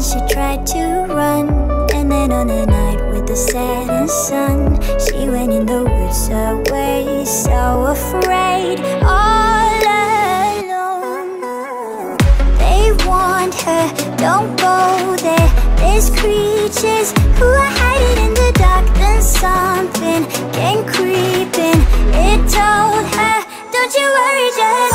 she tried to run. And then on a night with the setting sun, she went in the woods away, so afraid, all alone. They warned her, don't go there, there's creatures who are hiding in the dark. Then something came creeping, it told her, don't you worry, just